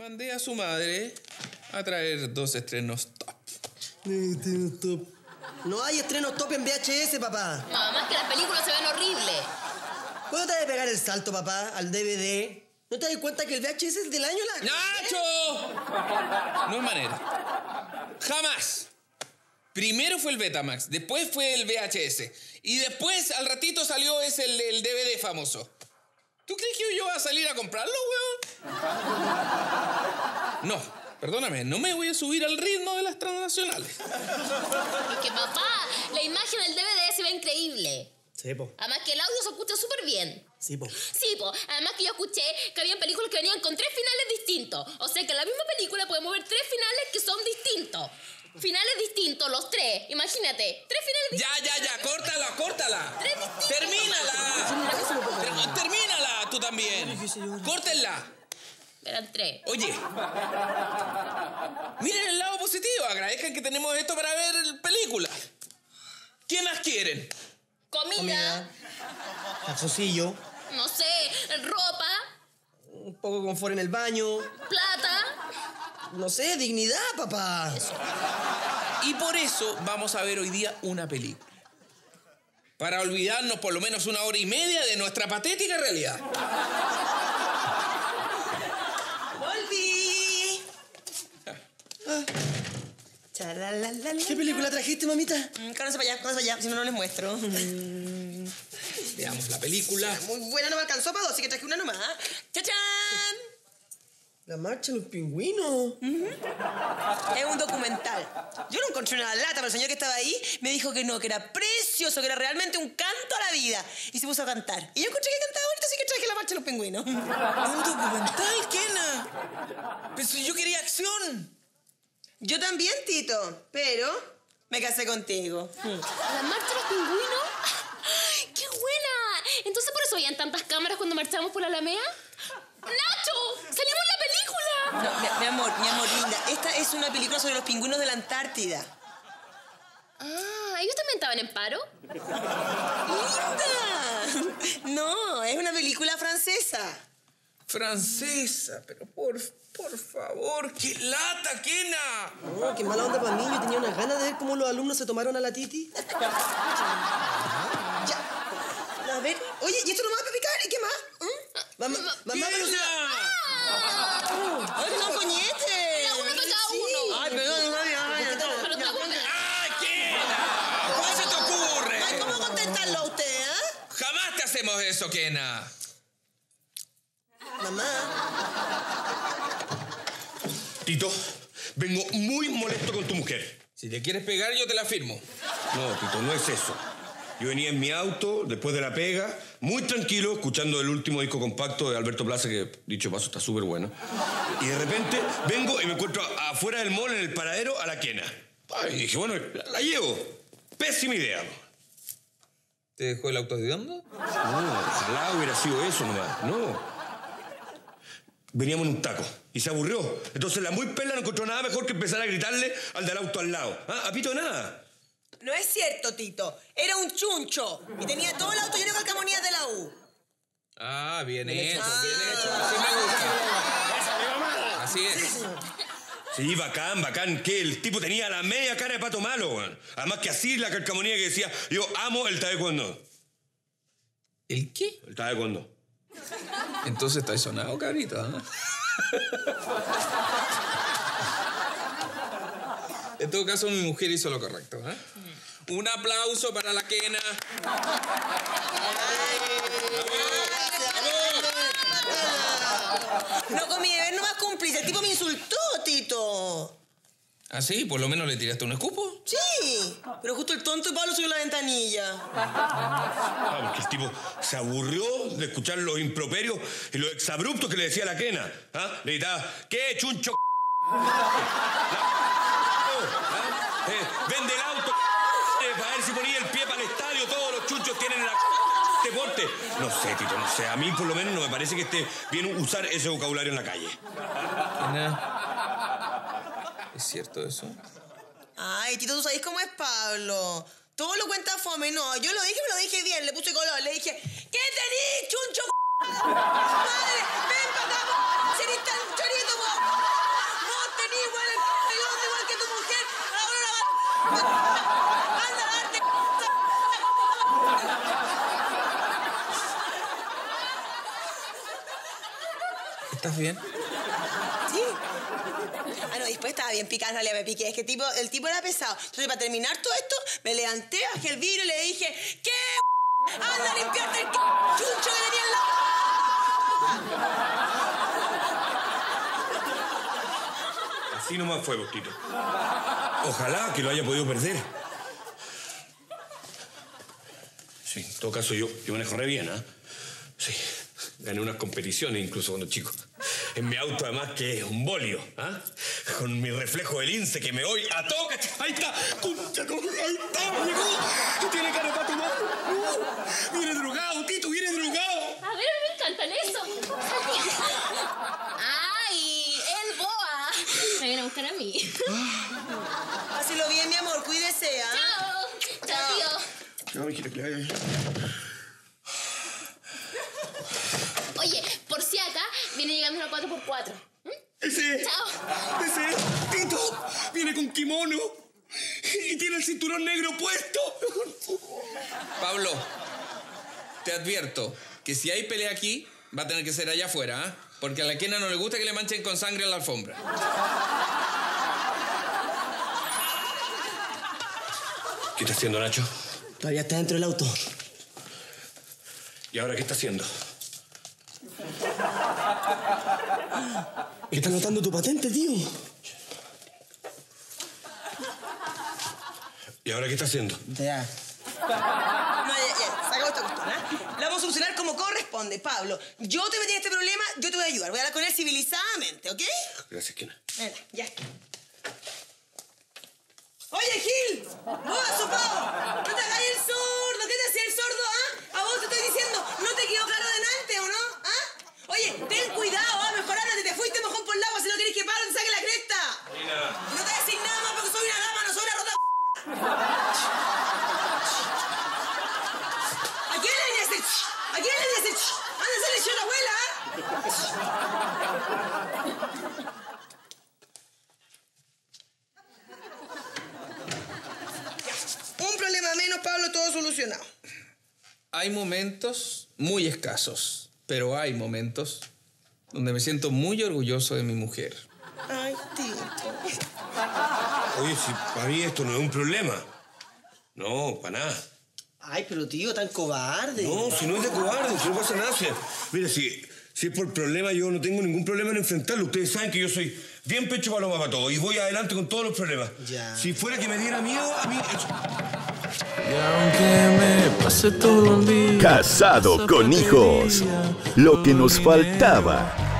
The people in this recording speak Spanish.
mandé a su madre a traer 2 estrenos top. Estrenos top. No hay estrenos top en VHS, papá. No, además que las películas se ven horribles. ¿Cuándo te vas a pegar el salto, papá, al DVD? ¿No te das cuenta que el VHS es del año la... ¡Nacho! No hay manera. Jamás. Primero fue el Betamax, después fue el VHS. Y después, al ratito, salió el DVD famoso. ¿Tú crees que yo voy a salir a comprarlo, weón? No, perdóname, no me voy a subir al ritmo de las transnacionales. Es que, papá, la imagen del DVD se ve increíble. Sí, po. Además que el audio se escucha súper bien. Sí, po. Sí, po. Además que yo escuché que habían películas que venían con 3 finales distintos. O sea que en la misma película podemos ver 3 finales que son distintos. Finales distintos, los 3. Imagínate, 3 finales distintos. Ya, córtala. 3 distintos. Termínala, tú también. Córtenla. Eran 3. Oye, miren el lado positivo. Agradezcan que tenemos esto para ver películas. ¿Qué más quieren? Comida. Calzoncillo. No sé, ropa. Un poco de confort en el baño. Plata. No sé, dignidad, papá. Y por eso vamos a ver hoy día una película. Para olvidarnos por lo menos 1 hora y media de nuestra patética realidad. ¡Volví! ¿Qué película trajiste, mamita? Cállate para allá, si no, no les muestro. Veamos la película. Muy buena, no me alcanzó para 2, así que traje una nomás. ¡Chachán! La marcha de los pingüinos. Es un documental. Yo no encontré una lata, pero el señor que estaba ahí me dijo que no, que era precioso, que era realmente un canto a la vida. Y se puso a cantar. Y yo encontré que cantaba bonito, así que traje la marcha de los pingüinos. ¿Un documental, Kena? Pero si yo quería acción. Yo también, Tito, pero me casé contigo. ¿La marcha de los pingüinos? ¡Ay, qué buena! Entonces por eso habían tantas cámaras cuando marchábamos por la Alameda. ¡Nacho! ¡Salimos en la película! No, mi amor, linda. Esta es una película sobre los pingüinos de la Antártida. Ah, ¿ellos también estaban en paro? ¡Linda! No, es una película francesa. Francesa, pero por favor, qué lata, Kena. Oh, qué mala onda para mí. Yo tenía unas ganas de ver cómo los alumnos se tomaron a la Titi. Ya. A ver, oye, ¿y esto nomás para picar? ¿Y qué más? Mamá, pero... ¡Ay, que no, coñete! Uno para cada uno. Ay, perdón, ¡Ay, Kena! ¿Cómo se te ocurre? Ay, ¿cómo contestarlo a usted, Jamás te hacemos eso, Kena. Mamá. Tito, vengo muy molesto con tu mujer. Si te quieres pegar, yo te la firmo. No, Tito, no es eso. Yo venía en mi auto, después de la pega, muy tranquilo, escuchando el último disco compacto de Alberto Plaza, que, dicho paso, está súper bueno. Y de repente vengo y me encuentro afuera del mall, en el paradero, a la Kena. Ay, y dije, bueno, la llevo. Pésima idea. ¿Te dejó el auto de onda? No, ojalá hubiera sido eso nomás. No. Veníamos en un taco y se aburrió. Entonces la muy pela no encontró nada mejor que empezar a gritarle al del auto al lado. ¿Ah? A pito de nada. No es cierto, Tito. Era un chuncho. Y tenía todo el auto lleno de calcamonías de la U. Ah, bien hecho, bien hecho. Así me gusta. Así es. Sí, bacán. Que el tipo tenía la media cara de pato malo, weón. Además que así la calcamonía que decía, yo amo el taekwondo. ¿El qué? El taekwondo. Entonces está sonado, cabrito, ¿eh? En todo caso, mi mujer hizo lo correcto, ¿eh? Un aplauso para la Kena. No, con mi deber no más cúmplice. El tipo me insultó, Tito. ¿Ah, sí? ¿Por lo menos le tiraste un escupo? Sí, pero justo el tonto de Pablo subió la ventanilla. Ah, porque el tipo se aburrió de escuchar los improperios y los exabruptos que le decía la Kena. ¿Ah? Le gritaba, ¿qué chuncho? Vende el auto para ver si ponía el pie para el estadio. Todos los chunchos tienen el deporte. No sé, Tito, no sé. A mí por lo menos no me parece que esté bien usar ese vocabulario en la calle. Kena, ¿es cierto eso? Ay, Tito, ¿tú sabés cómo es Pablo? Todo lo cuenta fome. No, yo lo dije, pero lo dije bien. Le puse color. Le dije, ¿qué tenés, chuncho? Madre, ven para acá. Si eres tan chorito, ¿Estás bien? Sí. Ah, no, después estaba bien picada, en realidad me piqué. Es que el tipo era pesado. Entonces, para terminar todo esto, me levanté, bajé el vidrio y le dije, ¿qué? ¡Anda a limpiarte el chuncho que tenía al lado! Así nomás fue, Bostito. Ojalá que lo haya podido perder. Sí, en todo caso, yo manejo re bien, ¿ah? Sí, gané unas competiciones incluso cuando chico. En mi auto, además, que es un bolio, ¿ah? Con mi reflejo del lince que me voy a todo. ¡Ahí está! ¡Concha, ahí está! ¡Me llegó! ¿Qué tiene cara de pato malo? ¡Viene drogado, Tito! ¡Viene drogado! A ver, me encantan eso. ¡Ay! ¡El boa! Me viene a buscar a mí. Páselo bien, mi amor. Cuídese, ¿ah? Chao. Chao, tío. No, mijita, que vaya. Oye, por si acá viene llegando una 4x4. ¡Ese! Chao. ¡Ese! ¡Tito! Viene con kimono y tiene el cinturón negro puesto. Pablo, te advierto que si hay pelea aquí, va a tener que ser allá afuera, ¿ah? Porque a la Kena no le gusta que le manchen con sangre a la alfombra. ¿Qué está haciendo, Nacho? Todavía está dentro del auto. ¿Y ahora qué está haciendo? Está anotando tu patente, tío. ¿Y ahora qué está haciendo? Ya. No, ya, saca esta cuestión, ¿ah? La vamos a solucionar como corresponde, Pablo. Yo te metí en este problema, yo te voy a ayudar. Voy a hablar con él civilizadamente, ¿ok? Gracias, Kena. Venga, ya. Oye, Gil, vos, sopado, no te hagas el sordo. ¿Qué te hacía el sordo, ah? A vos te estoy diciendo, no te quedó claro delante, ¿o no? ¿Ah? Oye, ten cuidado, ah, mejor ándate, te fuiste mojón por el agua si no querés que paro, te saque la cresta. No te voy a decir nada más porque soy una dama, no soy una rota. ¿A quién le venía a decir? ¿A quién le venía a decir? Anda, se le echó la abuela, ¿ah? Un problema menos, Pablo, todo solucionado. Hay momentos muy escasos, pero hay momentos donde me siento muy orgulloso de mi mujer. Ay, tío. Oye, si para mí esto no es un problema. No, para nada. Ay, pero tío, tan cobarde. No, si no es de cobarde, si no pasa nada. Mira, si es por problema, yo no tengo ningún problema en enfrentarlo. Ustedes saben que yo soy bien pecho paloma para todo y voy adelante con todos los problemas. Ya. Si fuera que me diera miedo, a mí... Y aunque me pase todo el día Casado con hijos. Lo que nos faltaba.